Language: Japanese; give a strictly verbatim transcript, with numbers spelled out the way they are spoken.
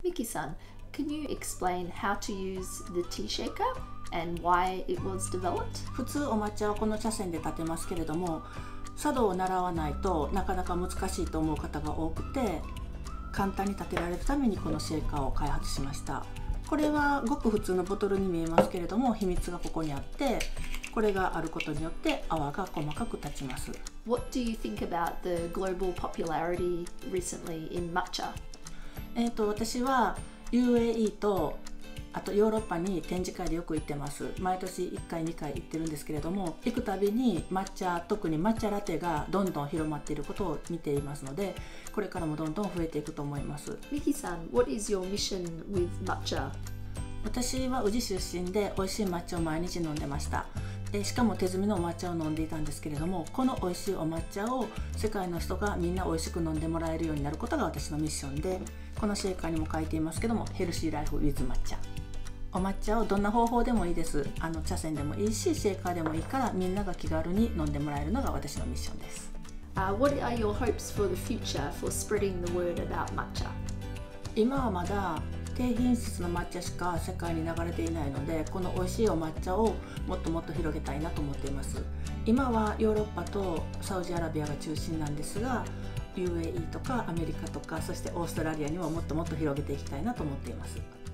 Miki-san, can you explain how to use the tea shaker and why it was developed? 普通お抹茶はこの茶筅で立てますけれども、茶道を習わないとなかなか難しいと思う方が多くて、簡単に立てられるためにこのシェーカーを開発しました。これはごく普通のボトルに見えますけれども、秘密がここにあって、これがあることによって泡が細かく立ちます。 What do you think about the global popularity recently in matcha? えーと、私は ユーエーイー とあとヨーロッパに展示会でよく行ってます。毎年いっかいにかい行ってるんですけれども、行くたびに抹茶、特に抹茶ラテがどんどん広まっていることを見ていますので、これからもどんどん増えていくと思います。 Miki-san, what is your mission with matcha? 私は宇治出身で美味しい抹茶を毎日飲んでました。しかも手摘みのお抹茶を飲んでいたんですけれども、この美味しいお抹茶を世界の人がみんな美味しく飲んでもらえるようになることが私のミッションで、このシェーカーにも書いていますけども、ヘルシーライフ with 抹茶。お抹茶をどんな方法でもいいです。あの茶筅でもいいし、シェーカーでもいいから、みんなが気軽に飲んでもらえるのが私のミッションです。 Uh, what are your hopes for the future for spreading the word about matcha? 今はまだ低品質の抹茶しか世界に流れていないので、この美味しいお抹茶をもっともっと広げたいなと思っています。今はヨーロッパとサウジアラビアが中心なんですが、 ユーエーイー とかアメリカとか、そしてオーストラリアにももっともっと広げていきたいなと思っています。